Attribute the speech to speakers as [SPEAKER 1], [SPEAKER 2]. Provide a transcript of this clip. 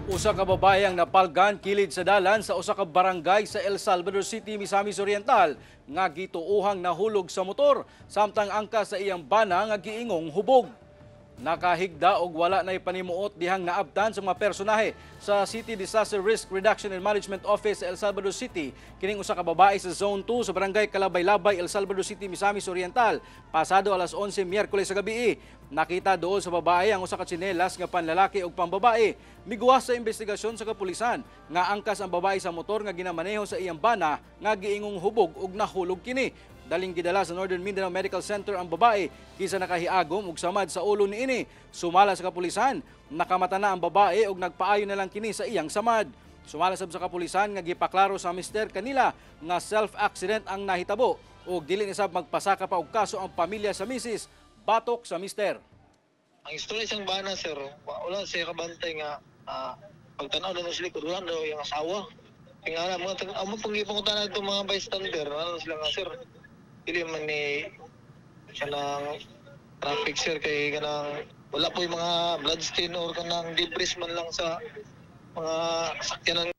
[SPEAKER 1] Usa ka babayang napalgan kilid sa dalan sa usa ka barangay sa El Salvador City, Misamis Oriental nga gituuhang nahulog sa motor samtang angka sa iyang bana nga giingong hubog. Nakahigda og wala na ipanimuot dihang naabtan sa mga personahe sa City Disaster Risk Reduction and Management Office sa El Salvador City. Kining usa ka babae sa Zone 2 sa Barangay Kalabay-Labay, El Salvador City, Misamis Oriental, pasado alas 11 Miyerkules sa gabi. Nakita doon sa babae ang usa ka tsinelas nga panlalaki ug pambabae. Miguwas sa investigasyon sa kapulisan nga angkas ang babae sa motor nga ginamaneho sa iyang bana nga giingong hubog ug nahulog kini. Daling gidala sa Northern Mindanao Medical Center ang babae kisa nakahiagom ug samad sa ulo niini. Sumala sa kapulisan, nakamata na ang babae ug nagpaayo na lang kini sa iyang samad. Sumala sab sa kapulisan nga gipaklaro sa mister kanila nga self-accident ang nahitabo ug dili ni sab magpasaka pa og kaso ang pamilya sa misis batok sa mister.
[SPEAKER 2] Ang istorya siyang bana, sir, wala siya kabantay nga pagtanaw na sila kung wala daw yung asawa. Kaya nga, mga pangipangkutan na itong mga bystander, ano sila nga, sir, hindi man ni siya ng traffic, sir, kay kanang wala po yung mga bloodstain or kanang debris man lang sa mga sakyanan